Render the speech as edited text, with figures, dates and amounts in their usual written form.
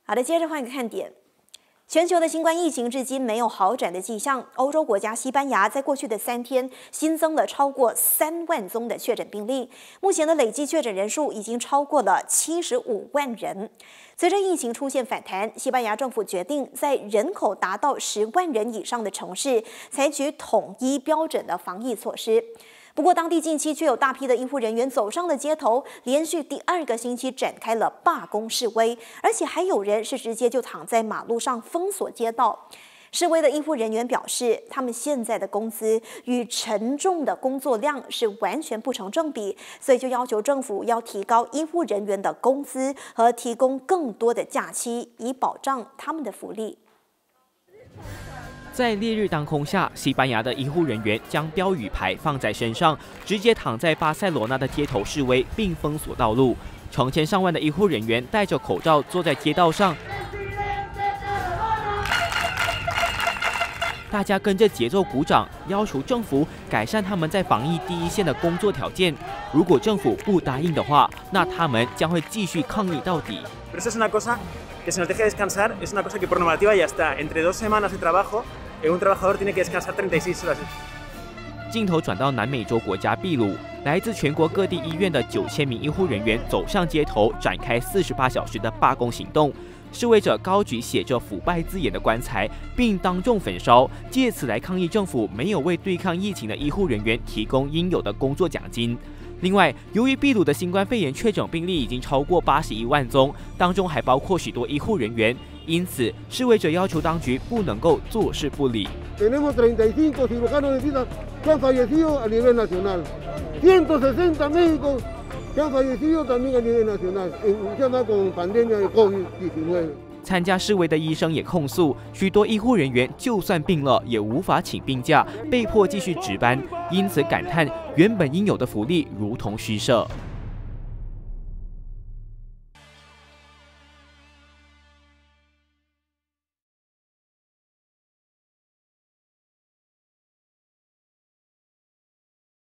好的，接着换个看点。全球的新冠疫情至今没有好转的迹象。欧洲国家西班牙在过去的3天新增了超过3万宗的确诊病例，目前的累计确诊人数已经超过了75万人。随着疫情出现反弹，西班牙政府决定在人口达到10万人以上的城市采取统一标准的防疫措施。不过，当地近期却有大批的医护人员走上了街头，连续第2个星期展开了罢工示威，而且还有人是直接就躺在马路上封锁街道。示威的医护人员表示，他们现在的工资与沉重的工作量是完全不成正比，所以就要求政府要提高医护人员的工资和提供更多的假期，以保障他们的福利。 在烈日当空下，西班牙的医护人员将标语牌放在身上，直接躺在巴塞罗那的街头示威，并封锁道路。成千上万的医护人员戴着口罩坐在街道上，大家跟着节奏鼓掌，要求政府改善他们在防疫第一线的工作条件。如果政府不答应的话，那他们将会继续抗议到底。 Que se nos deje descansar es una cosa que por normativa ya está. Entre 2 semanas de trabajo, un trabajador tiene que descansar 36 horas. 镜头转到南美洲国家秘鲁，来自全国各地医院的9000名医护人员走上街头，展开48小时的罢工行动。示威者高举写着腐败字眼的棺材，并当众焚烧，借此来抗议政府没有为对抗疫情的医护人员提供应有的工作奖金。另外，由于秘鲁的新冠肺炎确诊病例已经超过81万宗，当中还包括许多医护人员，因此示威者要求当局不能够坐视不理。 Tenemos 35 cirujanos de vida que han fallecido a nivel nacional, 160 médicos que han fallecido también a nivel nacional, en con pandemia de COVID-19。 参加示威的医生也控诉，许多医护人员就算病了也无法请病假，被迫继续值班，因此感叹原本应有的福利如同虚设。